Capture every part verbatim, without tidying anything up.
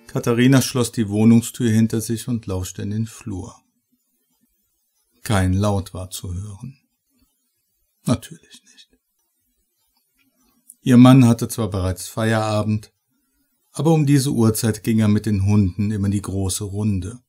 Katharina schloss die Wohnungstür hinter sich und lauschte in den Flur. Kein Laut war zu hören. Natürlich nicht. Ihr Mann hatte zwar bereits Feierabend, aber um diese Uhrzeit ging er mit den Hunden immer die große Runde.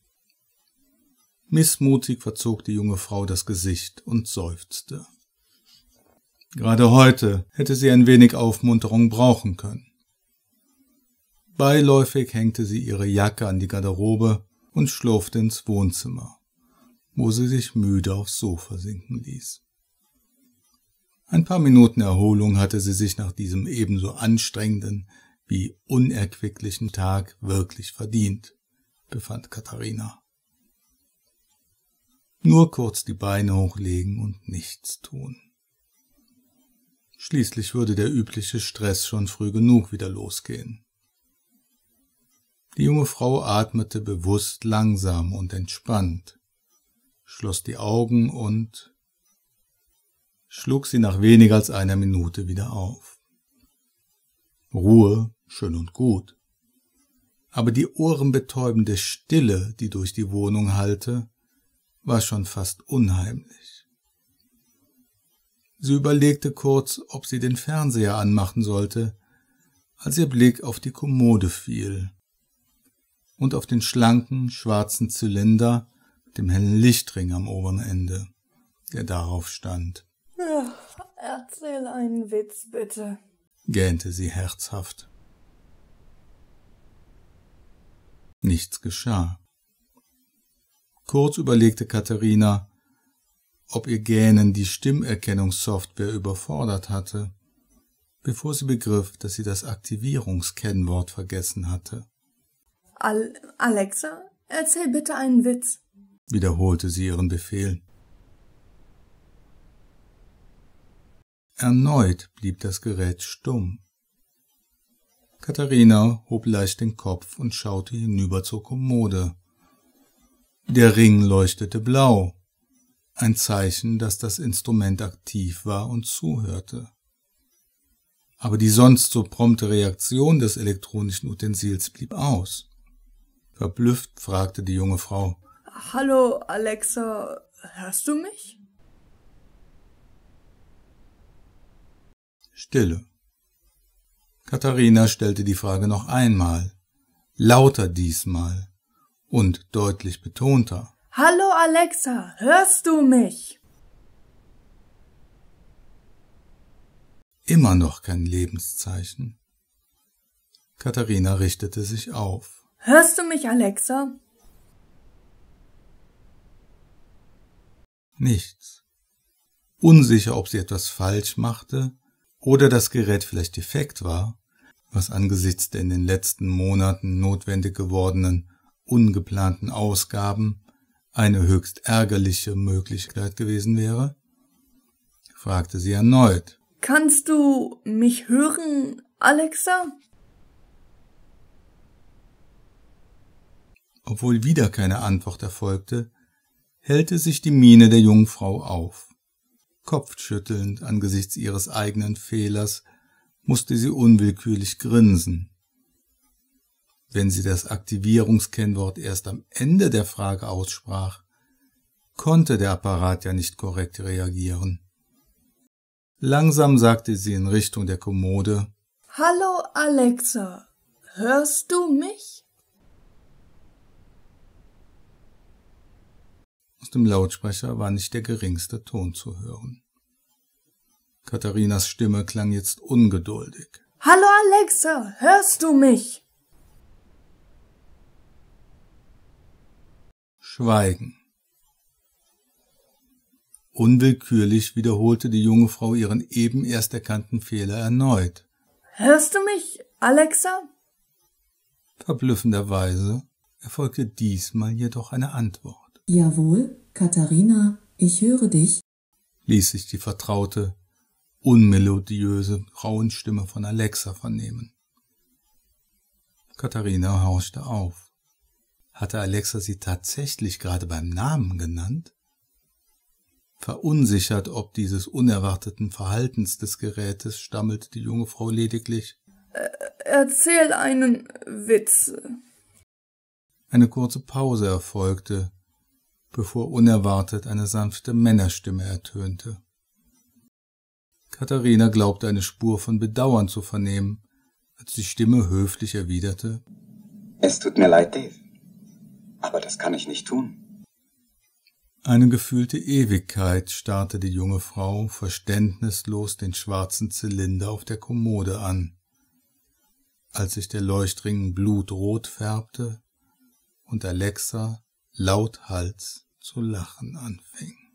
Missmutig verzog die junge Frau das Gesicht und seufzte. Gerade heute hätte sie ein wenig Aufmunterung brauchen können. Beiläufig hängte sie ihre Jacke an die Garderobe und schlurfte ins Wohnzimmer, wo sie sich müde aufs Sofa sinken ließ. Ein paar Minuten Erholung hatte sie sich nach diesem ebenso anstrengenden wie unerquicklichen Tag wirklich verdient, befand Katharina. Nur kurz die Beine hochlegen und nichts tun. Schließlich würde der übliche Stress schon früh genug wieder losgehen. Die junge Frau atmete bewusst langsam und entspannt, schloss die Augen und schlug sie nach weniger als einer Minute wieder auf. Ruhe, schön und gut, aber die ohrenbetäubende Stille, die durch die Wohnung hallte, war schon fast unheimlich. Sie überlegte kurz, ob sie den Fernseher anmachen sollte, als ihr Blick auf die Kommode fiel und auf den schlanken, schwarzen Zylinder mit dem hellen Lichtring am oberen Ende, der darauf stand. Ja, erzähl einen Witz, bitte, gähnte sie herzhaft. Nichts geschah. Kurz überlegte Katharina, ob ihr Gähnen die Stimmerkennungssoftware überfordert hatte, bevor sie begriff, dass sie das Aktivierungskennwort vergessen hatte. Al Alexa, erzähl bitte einen Witz, wiederholte sie ihren Befehl. Erneut blieb das Gerät stumm. Katharina hob leicht den Kopf und schaute hinüber zur Kommode. Der Ring leuchtete blau, ein Zeichen, dass das Instrument aktiv war und zuhörte. Aber die sonst so prompte Reaktion des elektronischen Utensils blieb aus. Verblüfft fragte die junge Frau: Hallo, Alexa, hörst du mich? Stille. Katharina stellte die Frage noch einmal, lauter diesmal und deutlich betonter. Hallo, Alexa, hörst du mich? Immer noch kein Lebenszeichen. Katharina richtete sich auf. Hörst du mich, Alexa? Nichts. Unsicher, ob sie etwas falsch machte oder das Gerät vielleicht defekt war, was angesichts der in den letzten Monaten notwendig gewordenen, ungeplanten Ausgaben eine höchst ärgerliche Möglichkeit gewesen wäre, fragte sie erneut. Kannst du mich hören, Alexa? Obwohl wieder keine Antwort erfolgte, hellte sich die Miene der jungen Frau auf. Kopfschüttelnd angesichts ihres eigenen Fehlers musste sie unwillkürlich grinsen. Wenn sie das Aktivierungskennwort erst am Ende der Frage aussprach, konnte der Apparat ja nicht korrekt reagieren. Langsam sagte sie in Richtung der Kommode: Hallo, Alexa, hörst du mich? Aus dem Lautsprecher war nicht der geringste Ton zu hören. Katharinas Stimme klang jetzt ungeduldig. Hallo, Alexa, hörst du mich? Schweigen. Unwillkürlich wiederholte die junge Frau ihren eben erst erkannten Fehler erneut. Hörst du mich, Alexa? Verblüffenderweise erfolgte diesmal jedoch eine Antwort. Jawohl, Katharina, ich höre dich, ließ sich die vertraute, unmelodiöse Frauenstimme von Alexa vernehmen. Katharina horchte auf. Hatte Alexa sie tatsächlich gerade beim Namen genannt? Verunsichert ob dieses unerwarteten Verhaltens des Gerätes stammelte die junge Frau lediglich: Äh, erzähl einen Witz. Eine kurze Pause erfolgte, bevor unerwartet eine sanfte Männerstimme ertönte. Katharina glaubte eine Spur von Bedauern zu vernehmen, als die Stimme höflich erwiderte: Es tut mir leid, Dave, aber das kann ich nicht tun. Eine gefühlte Ewigkeit starrte die junge Frau verständnislos den schwarzen Zylinder auf der Kommode an, als sich der Leuchtring blutrot färbte und Alexa lauthals zu lachen anfing.